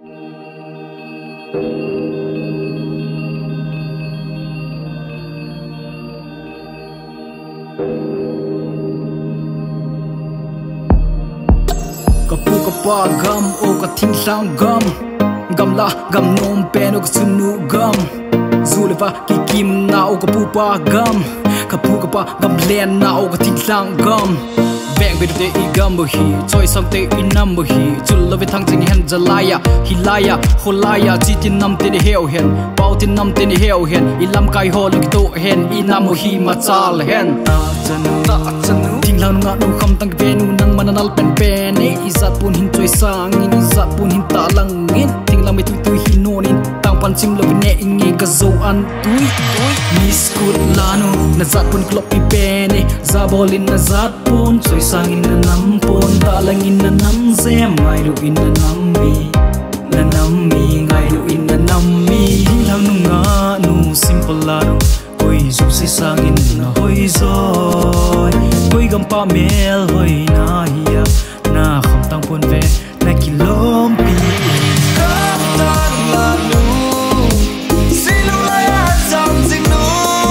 Kapu kapa gam o kating sang gam la gam nom pen o sunu gam zuleva kikim na o kapu pa kapu kapa gam len na o kating sang gam bang bit de igam hi choi sang te inam hi chul love thang jing hen jalaya hilaya holaya jitin nam te heu hen pautin nam te heu hen ilam kai ho luk to hen inam hi machal hen ta chanu ting lan nga nu kham tang venu nang mananal pen pen e izat pun hin choi sang in izat pun hin ta lang in ting lam tu tu hin non in tang pan sim love ne ingi ka zo an tui miss kut lanu na zat pun klop pi pen e zabolin na zat pun choi sang in na nam pon ta lang in na nam zem ngai ru in na nam mi ngai ru in na nam mi lang nu nga nu simple lanu koi zu si sang in na hoi zoi koi gam pa mel hoi na hiya na kham tang pon ve na kilom pi KHAMTANG LANU silu la ya sam sing nu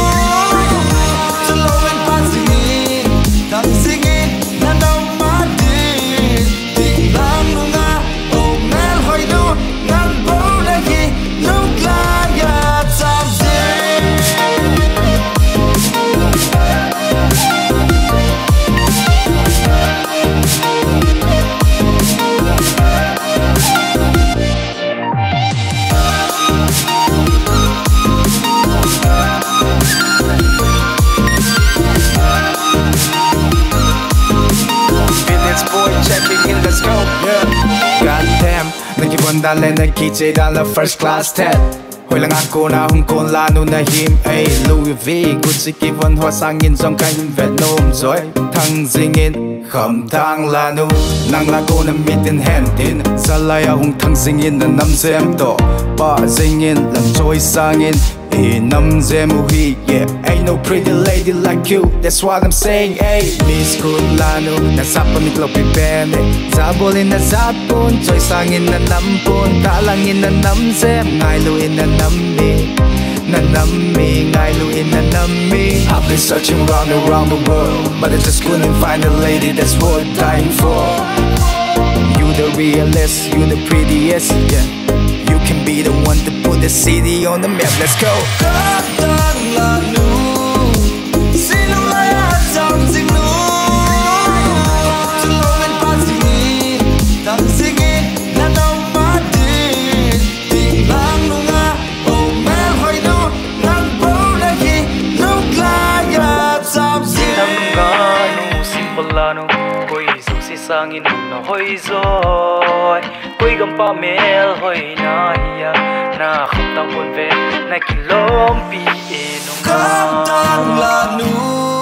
to lo en pa sing in tang sing in na no ma di ting lang nu nga o mel hoi nu ngan bo na ki no kla ya sam sing. Boy checking in, let's go. Yeah. Goddamn, nakibanda le nakijay dala first class tet. Hoy lang ako na Hong Kong LANU na him ay Louis V. Gucci kivon hoa sangin trong kain Vietnam rồi thang zingin KHAMTANG LANU nang lago na mitin hentin salaya hong thang zingin na nam zem to pa zingin lang choi sangin nam zem uhi. Yeah, ain't no pretty lady like you, that's what I'm saying. Ay miss kut LANU na sapa mi klop pi pen zabolin na zapon choi sangin na nampon talangin na nam zem ngai luin na nam mi ngai luin na nam mi. I've been searching round around the world, but I just couldn't find a lady that's worth dying for. You the realest, you the prettiest, yeah. You can be the one to put the city on the map, let's go. KHAMTANG LANU silu la ya sam sing nu to lo en pa sing in tang sing in na no ma di ting lang nu nga o mel hoi nu ngan bo na ki no kla ya sam sing. nam nga nu simple lanu koi zu si sang in na hoi zoi koi gam pa mel hoi na hiya na kham tang pon ve na kilom pi e no KHAMTANG LANU